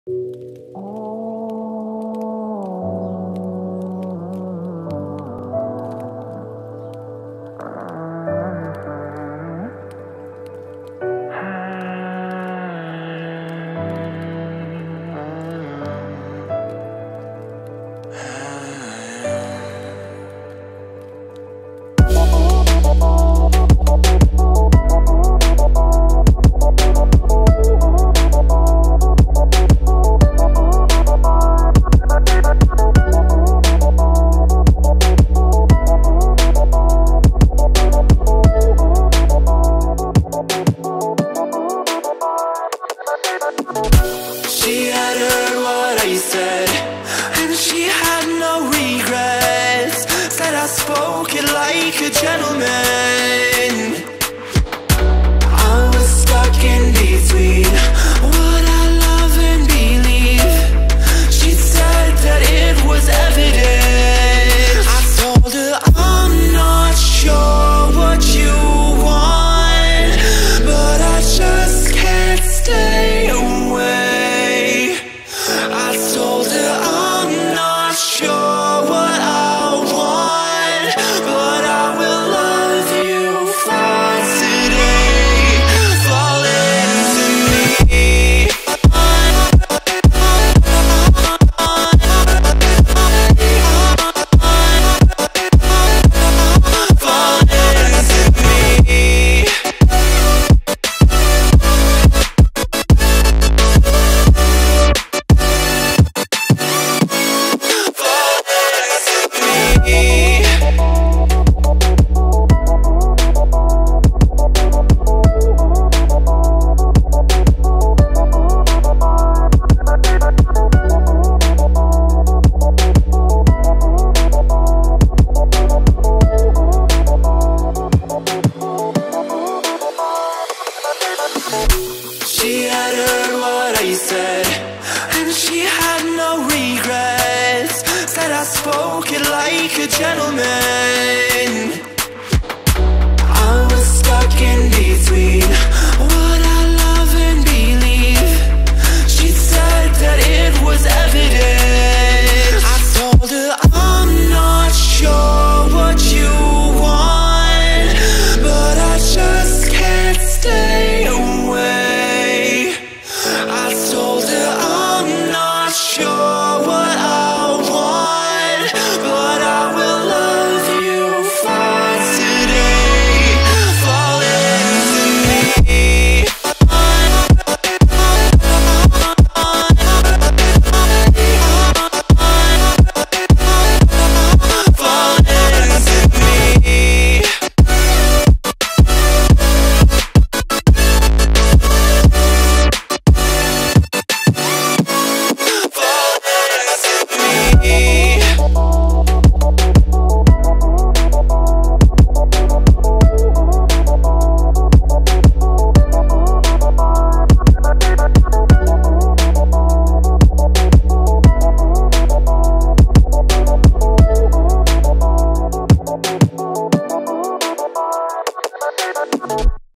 She had heard what I said, and she had no regrets. Said I spoke it like a gentleman. I was stuck in between what I love and believe. She said that it was evident. I told her I'm not sure what you want, but I just can't stay away. I told her I'm not sure what I want, but I will love you for today. Fall into me. Fall into me. She had heard what I said, and she had no regrets. Said I spoke it like a gentleman.